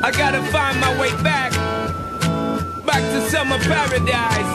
I gotta find my way back to summer paradise.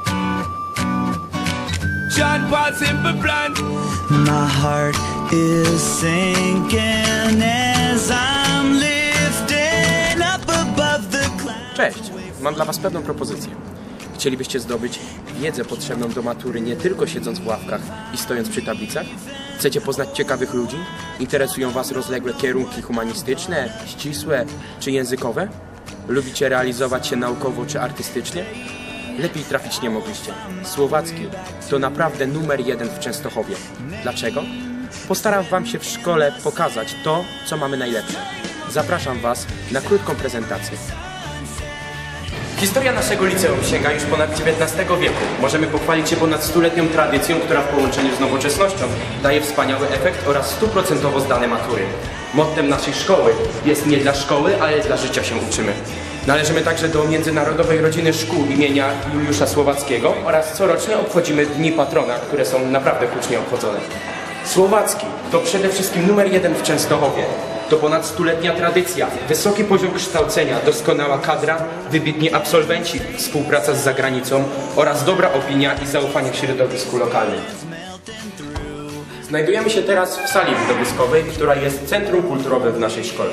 John Paul Simple Plan. My heart is sinking as I'm lifted up above the clouds. Cześć, mam dla was pewną propozycję. Chcielibyście zdobyć wiedzę potrzebną do matury nie tylko siedząc w ławkach i stojąc przy tablicach? Chcecie poznać ciekawych ludzi? Interesują was rozległe kierunki humanistyczne, ścisłe czy językowe? Lubicie realizować się naukowo czy artystycznie? Lepiej trafić nie mogliście. Słowacki to naprawdę numer 1 w Częstochowie. Dlaczego? Postaram wam się w szkole pokazać to, co mamy najlepsze. Zapraszam was na krótką prezentację. Historia naszego liceum sięga już ponad XIX wieku. Możemy pochwalić się ponad 100-letnią tradycją, która w połączeniu z nowoczesnością daje wspaniały efekt oraz 100% zdane matury. Mottem naszej szkoły jest nie dla szkoły, ale dla życia się uczymy. Należymy także do Międzynarodowej Rodziny Szkół imienia Juliusza Słowackiego oraz corocznie obchodzimy Dni Patrona, które są naprawdę hucznie obchodzone. Słowacki to przede wszystkim numer 1 w Częstochowie. To ponad 100-letnia tradycja, wysoki poziom kształcenia, doskonała kadra, wybitni absolwenci, współpraca z zagranicą oraz dobra opinia i zaufanie w środowisku lokalnym. Znajdujemy się teraz w sali widowiskowej, która jest centrum kulturowym w naszej szkole.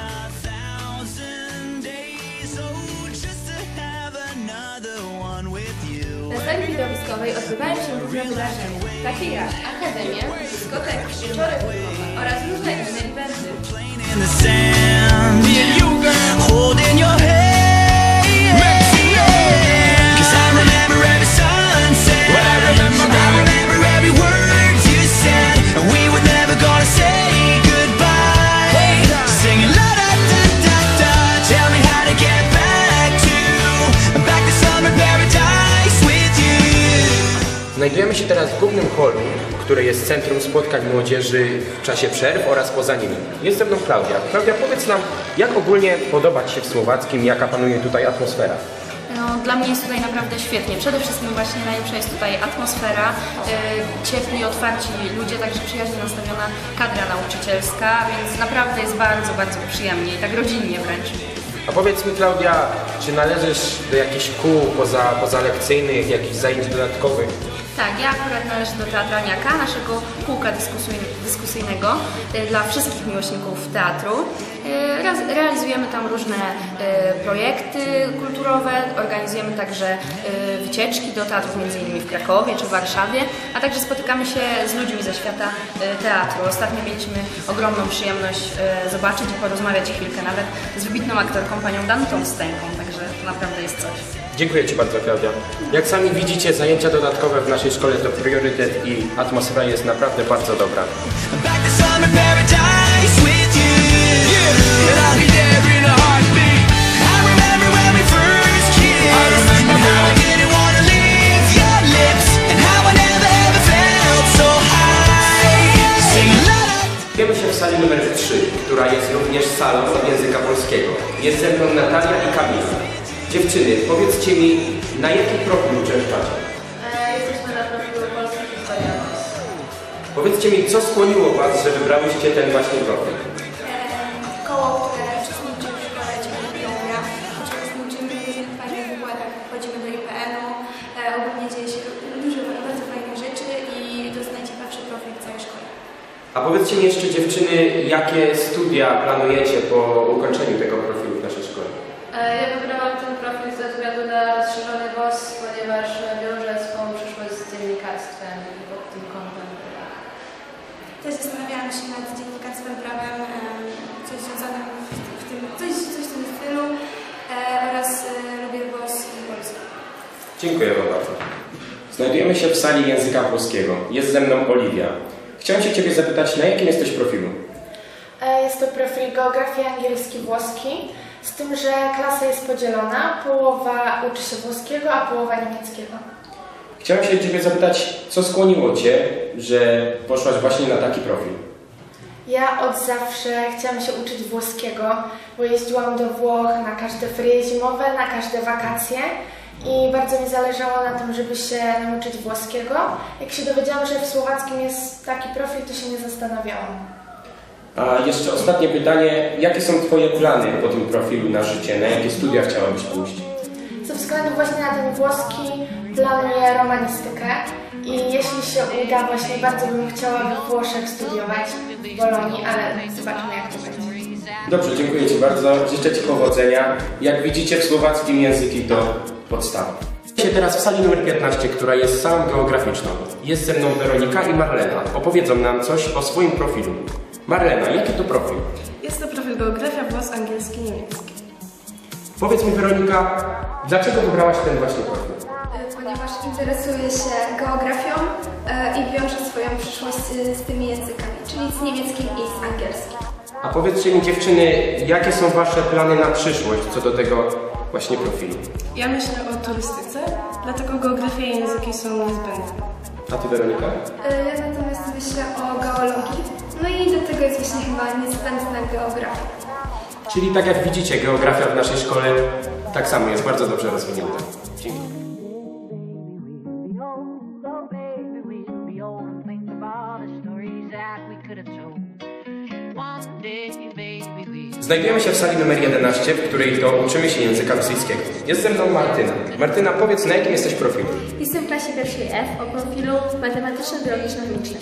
Na sali widowiskowej odbywają się różne wydarzenia, takie jak akademie, dyskoteki, wieczory filmowe oraz różne inne eventy. Znajdujemy się teraz w głównym holu, które jest centrum spotkań młodzieży w czasie przerw oraz poza nimi. Jest ze mną Klaudia. Klaudia, powiedz nam, jak ogólnie podobać się w Słowackim, jaka panuje tutaj atmosfera? No, dla mnie jest tutaj naprawdę świetnie. Przede wszystkim właśnie najlepsza jest tutaj atmosfera, ciepli, otwarci ludzie, także przyjaźnie nastawiona kadra nauczycielska, więc naprawdę jest bardzo, bardzo przyjemnie i tak rodzinnie wręcz. A powiedz mi, Klaudia, czy należysz do jakichś kół pozalekcyjnych, jakichś zajęć dodatkowych? Tak, ja akurat należę do Teatralniaka, naszego kółka dyskusyjnego dla wszystkich miłośników teatru. Realizujemy tam różne projekty kulturowe, organizujemy także wycieczki do teatrów m.in. w Krakowie czy w Warszawie, a także spotykamy się z ludźmi ze świata teatru. Ostatnio mieliśmy ogromną przyjemność zobaczyć i porozmawiać chwilkę nawet z wybitną aktorką panią Danutą Stęką, także naprawdę jest coś. Dziękuję ci bardzo, Klaudia. Jak sami widzicie, zajęcia dodatkowe w naszej szkole to priorytet i atmosfera jest naprawdę bardzo dobra. Znajdujemy się w sali numer 3, która jest również salą języka polskiego. Jest ze mną Natalia i Kamila. Dziewczyny, powiedzcie mi, na jaki profil uczęszczacie? Jesteśmy na profilu Polskiej Historii. Powiedzcie mi, co skłoniło was, że wybrałyście ten właśnie profil? Koło, które uczestniczy w szkole Ciepłego, uczestniczymy w różnych fajnych wykładach, chodzimy do IPN-u, ogólnie dzieje się dużo bardzo fajnych rzeczy i to jest najciekawszy profil w całej szkole. A powiedzcie mi jeszcze, dziewczyny, jakie studia planujecie po ukończeniu tego profilu w naszej szkole? Ja wybrałam ten profil ze względu na rozszerzony WOS, ponieważ wiąże swą przyszłość z dziennikarstwem i pod tym kątem. Też zastanawiałam się nad dziennikarstwem, prawem, coś związanym w tym, coś w tym stylu oraz lubię WOS i Polskę. Dziękuję wam bardzo. Znajdujemy się w sali języka włoskiego. Jest ze mną Oliwia. Chciałem się ciebie zapytać, na jakim jesteś profilu? Jest to profil geografii angielski, włoski, z tym, że klasa jest podzielona. Połowa uczy się włoskiego, a połowa niemieckiego. Chciałem się ciebie zapytać, co skłoniło cię, że poszłaś właśnie na taki profil? Ja od zawsze chciałam się uczyć włoskiego, bo jeździłam do Włoch na każde ferie zimowe, na każde wakacje i bardzo mi zależało na tym, żeby się nauczyć włoskiego. Jak się dowiedziałam, że w słowackim jest taki profil, to się nie zastanawiałam. A jeszcze ostatnie pytanie, jakie są Twoje plany po tym profilu na życie? Na jakie studia chciałabyś pójść? Ze względu właśnie na ten włoski planuję romanistykę i jeśli się uda, właśnie bardzo bym chciała we Włoszech studiować w Bolonii, ale zobaczymy jak to będzie. Dobrze, dziękuję Ci bardzo, życzę Ci powodzenia. Jak widzicie, w słowackim języki to podstawa. Jesteśmy teraz w sali numer 15, która jest salą geograficzną. Jest ze mną Weronika i Marlena. Opowiedzą nam coś o swoim profilu. Marlena, jaki to profil? Jest to profil geografia, włos, angielski, niemiecki. Powiedz mi, Weronika, dlaczego wybrałaś ten właśnie profil? Ponieważ interesuję się geografią i wiążę swoją przyszłość z tymi językami, czyli z niemieckim i z angielskim. A powiedzcie mi, dziewczyny, jakie są Wasze plany na przyszłość co do tego właśnie profilu? Ja myślę o turystyce, dlatego geografia i języki są niezbędne. A Ty, Weronika? Ja natomiast myślę o geologii, no i do tego jest właśnie chyba niezbędna geografia. Czyli tak jak widzicie, geografia w naszej szkole tak samo jest bardzo dobrze rozwinięta. Dzięki. Znajdujemy się w sali numer 11, w której to uczymy się języka rosyjskiego. Jest ze mną Martyna. Martyna, powiedz, na jakim jesteś profilu? Jestem w klasie pierwszej F o profilu matematyczno-biologiczno-chemicznym.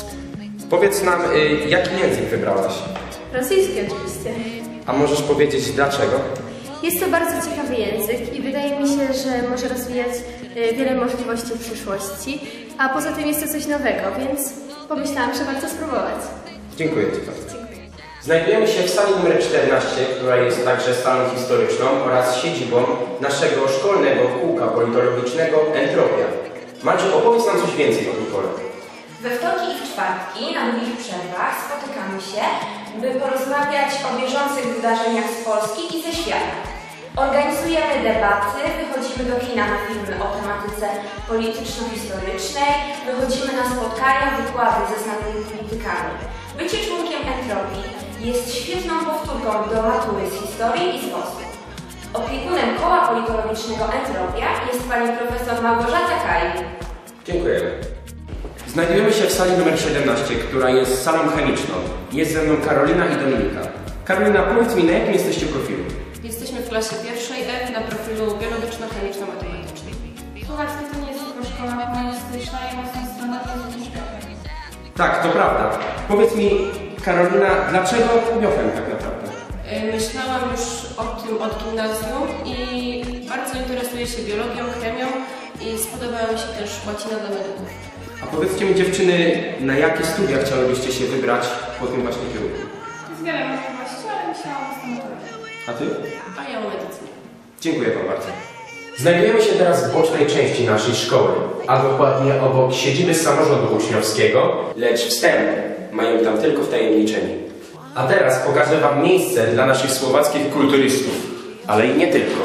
Powiedz nam, jaki język wybrałaś? Rosyjski oczywiście. A możesz powiedzieć dlaczego? Jest to bardzo ciekawy język i wydaje mi się, że może rozwijać wiele możliwości w przyszłości, a poza tym jest to coś nowego, więc pomyślałam, że warto spróbować. Dziękuję Ci bardzo. Znajdujemy się w sali numer 14, która jest także salą historyczną oraz siedzibą naszego szkolnego kółka politologicznego Entropia. Maciu, opowiedz nam coś więcej o tym kole. We wtorki i w czwartki na długich przerwach spotykamy się, by porozmawiać o bieżących wydarzeniach z Polski i ze świata. Organizujemy debaty, wychodzimy do kina na filmy o tematyce polityczno-historycznej, wychodzimy na spotkania, wykłady ze znanymi politykami. Bycie członkiem Entropii jest świetną powtórką do matury z historii i z WOS-u. Opiekunem koła politologicznego Entropia jest pani profesor Małgorzata Kaj. Dziękujemy. Znajdujemy się w sali numer 17, która jest salą chemiczną. Jest ze mną Karolina i Dominika. Karolina, powiedz mi, na jakim jesteście profilu? Jesteśmy w klasie pierwszej F na profilu biologiczno-chemiczno-matematycznym. Słowackie to nie jest tylko szkoła humanistyczna i własna strona to jest uczniówka. Tak, to prawda. Powiedz mi, Karolina, dlaczego biochem tak naprawdę? Myślałam już o tym od gimnazjum i bardzo interesuję się biologią, chemią i spodobała mi się też łacina dla medyków. A powiedzcie mi, dziewczyny, na jakie studia chciałybyście się wybrać po tym właśnie kierunku? Jest wiele możliwości, ale myślałam o stomatologii. A Ty? A ja o medycynie. Dziękuję Wam bardzo. Znajdujemy się teraz w bocznej części naszej szkoły, a dokładnie obok siedziby samorządu uczniowskiego, lecz wstęp mają tam tylko wtajemniczeni. A teraz pokażę Wam miejsce dla naszych słowackich kulturystów, ale i nie tylko.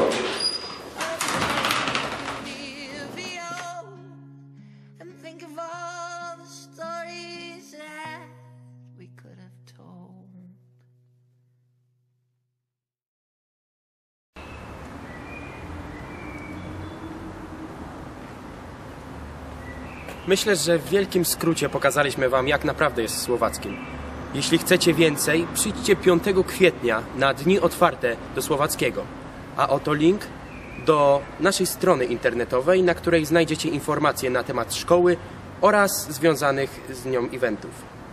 Myślę, że w wielkim skrócie pokazaliśmy Wam, jak naprawdę jest w słowackim. Jeśli chcecie więcej, przyjdźcie 5 kwietnia na dni otwarte do słowackiego. A oto link do naszej strony internetowej, na której znajdziecie informacje na temat szkoły oraz związanych z nią eventów.